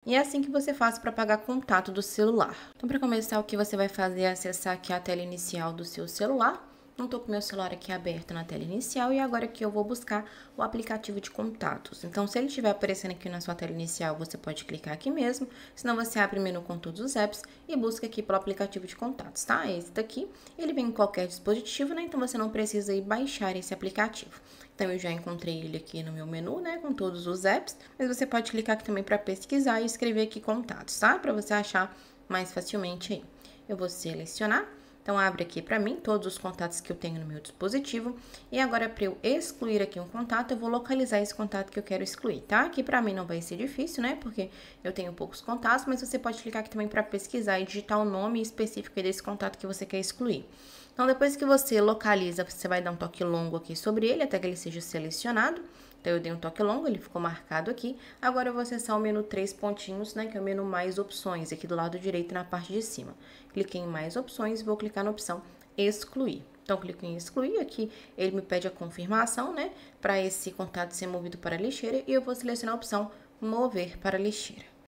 E é assim que você faz para apagar contato do celular. Então, para começar, o que você vai fazer é acessar aqui a tela inicial do seu celular. Não estou com meu celular aqui aberto na tela inicial e agora aqui eu vou buscar o aplicativo de contatos. Então, se ele estiver aparecendo aqui na sua tela inicial, você pode clicar aqui mesmo, senão você abre o menu com todos os apps e busca aqui pelo aplicativo de contatos, tá? Esse daqui, ele vem em qualquer dispositivo, né? Então, você não precisa ir baixar esse aplicativo. Então, eu já encontrei ele aqui no meu menu, né? Com todos os apps, mas você pode clicar aqui também para pesquisar e escrever aqui contatos, tá? Para você achar mais facilmente aí. Eu vou selecionar. Então, abre aqui para mim todos os contatos que eu tenho no meu dispositivo. E agora, para eu excluir aqui um contato, eu vou localizar esse contato que eu quero excluir, tá? Aqui para mim não vai ser difícil, né? Porque eu tenho poucos contatos, mas você pode clicar aqui também para pesquisar e digitar o nome específico desse contato que você quer excluir. Então, depois que você localiza, você vai dar um toque longo aqui sobre ele, até que ele seja selecionado. Então, eu dei um toque longo, ele ficou marcado aqui. Agora, eu vou acessar o menu 3 pontinhos, né? Que é o menu mais opções, aqui do lado direito na parte de cima. Cliquei em mais opções e vou clicar na opção excluir. Então, clico em excluir, aqui ele me pede a confirmação, né? Para esse contato ser movido para a lixeira e eu vou selecionar a opção mover para a lixeira.